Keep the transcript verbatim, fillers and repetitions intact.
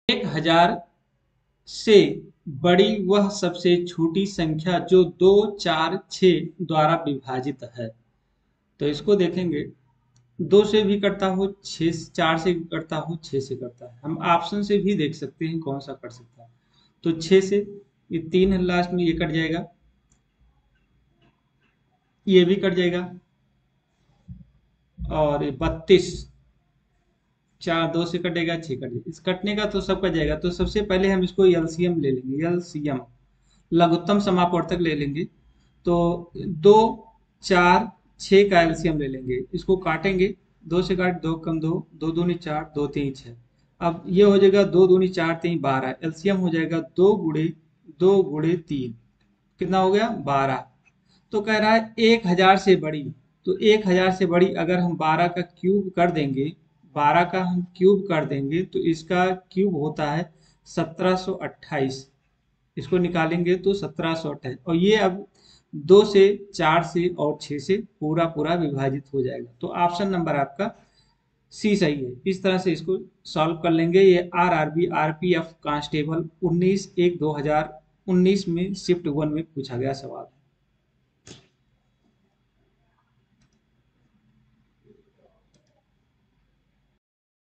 एक हजार से बड़ी वह सबसे छोटी संख्या जो दो चार छ द्वारा विभाजित है। तो इसको देखेंगे, दो से भी कटता हो, छः चार से भी कटता हो, छः से कटता है। हम ऑप्शन से भी देख सकते हैं कौन सा कट सकता है। तो छः से, ये तीन है लास्ट में, ये कट जाएगा, ये भी कट जाएगा, और ये बत्तीस, चार दो से कटेगा, छः कट जाएगा। इस कटने का तो सब कट जाएगा। तो सबसे पहले हम इसको एलसीएम ले लेंगे, एलसीएम लघुत्तम समापवर्तक ले लेंगे। तो दो चार छः का एलसीएम ले लेंगे, इसको काटेंगे, दो से काट, दो कम दो, दो दूनी चार, दो तीन छः। अब ये हो जाएगा दो दूनी चार तीन बारह, एलसीएम हो जाएगा दो गुड़े दो गुड़े तीन, कितना हो गया बारह। तो कह रहा है एक हजार से बड़ी। तो एक हजार से बड़ी अगर हम बारह का क्यूब कर देंगे, बारह का हम क्यूब कर देंगे तो इसका क्यूब होता है सत्रह सौ अट्ठाईस। इसको निकालेंगे तो सत्रह सौ अट्ठाईस, और ये अब दो से चार से और छः से पूरा पूरा विभाजित हो जाएगा। तो ऑप्शन नंबर आपका सी सही है। इस तरह से इसको सॉल्व कर लेंगे। ये R R B R P F constable उन्नीस एक दो हजार उन्नीस में शिफ्ट वन में पूछा गया सवाल।